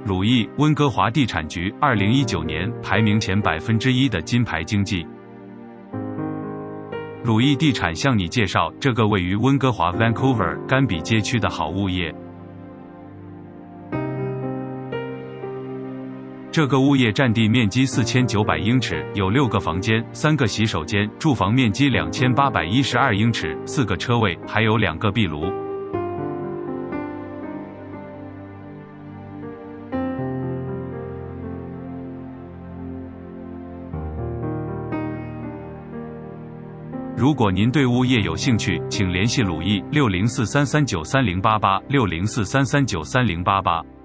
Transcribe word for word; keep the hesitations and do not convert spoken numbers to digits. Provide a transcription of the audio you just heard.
鲁艺温哥华地产局二零一九年排名前百分之一的金牌经纪。鲁艺地产向你介绍这个位于温哥华 Vancouver 甘比街区的好物业。这个物业占地面积四千九百英尺，有六个房间、三个洗手间，住房面积两千八百一十二英尺，四个车位，还有两个壁炉。如果您对物业有兴趣，请联系鲁艺六零四三三九三零八八六零四三三九三零八八。